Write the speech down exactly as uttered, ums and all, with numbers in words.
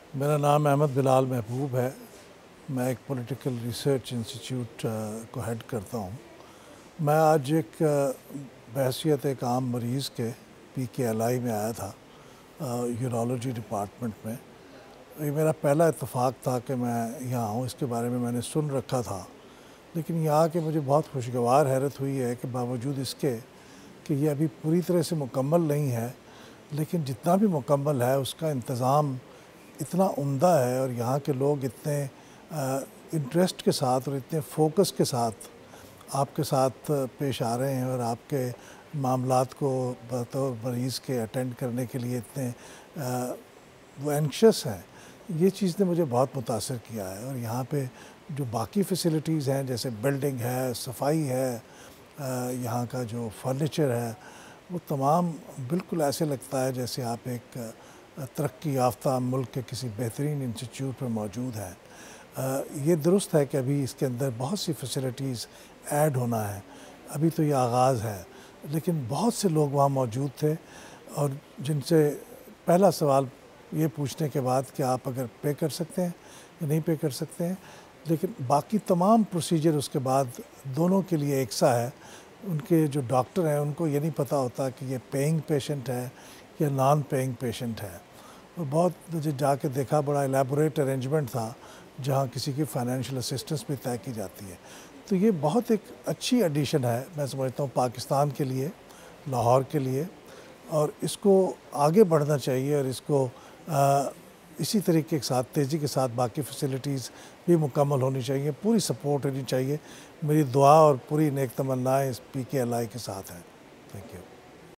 मेरा नाम अहमद बिलाल महबूब है। मैं एक पॉलिटिकल रिसर्च इंस्टीट्यूट को हेड करता हूँ। मैं आज एक बहैसियत एक आम मरीज़ के पी के एल आई में आया था, यूरोलॉजी डिपार्टमेंट में। ये मेरा पहला इत्तेफाक था कि मैं यहाँ हूँ। इसके बारे में मैंने सुन रखा था, लेकिन यहाँ के मुझे बहुत खुशगवार हैरत हुई है कि बावजूद इसके कि ये अभी पूरी तरह से मुकम्मल नहीं है, लेकिन जितना भी मुकम्मल है उसका इंतज़ाम इतना उम्दा है और यहाँ के लोग इतने इंटरेस्ट के साथ और इतने फोकस के साथ आपके साथ पेश आ रहे हैं और आपके मामलात को बतौर मरीज़ के अटेंड करने के लिए इतने आ, वो एंक्शस हैं। ये चीज़ ने मुझे बहुत मुतासर किया है। और यहाँ पे जो बाकी फैसिलिटीज़ हैं, जैसे बिल्डिंग है, सफाई है, यहाँ का जो फर्नीचर है, वो तमाम बिल्कुल ऐसे लगता है जैसे आप एक तरक्की याफ्ता मुल्क के किसी बेहतरीन इंस्टीट्यूट पर मौजूद हैं। ये दुरुस्त है कि अभी इसके अंदर बहुत सी फैसिलिटीज़ ऐड होना है, अभी तो ये आगाज़ है, लेकिन बहुत से लोग वहाँ मौजूद थे और जिनसे पहला सवाल ये पूछने के बाद कि आप अगर पे कर सकते हैं या नहीं पे कर सकते हैं, लेकिन बाकी तमाम प्रोसीजर उसके बाद दोनों के लिए एक सा है। उनके जो डॉक्टर हैं उनको ये नहीं पता होता कि ये पेइंग पेशेंट है या नॉन पेइंग पेशेंट है। और बहुत मुझे जाके देखा, बड़ा एलैबोरेट अरेंजमेंट था जहाँ किसी की फाइनेंशियल असिस्टेंस भी तय की जाती है। तो ये बहुत एक अच्छी एडिशन है, मैं समझता हूँ, पाकिस्तान के लिए, लाहौर के लिए, और इसको आगे बढ़ना चाहिए और इसको आ, इसी तरीके के साथ तेज़ी के साथ बाकी फैसिलिटीज़ भी मुकम्मल होनी चाहिए, पूरी सपोर्ट होनी चाहिए। मेरी दुआ और पूरी नेक तमन्नाएँ इस पी के एल आई के साथ हैं। Thank you.